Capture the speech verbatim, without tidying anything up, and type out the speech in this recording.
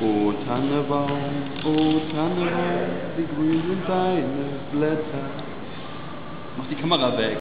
O Tannebaum, o Tannebaum, wie grün sind deine Blätter. Mach die Kamera weg.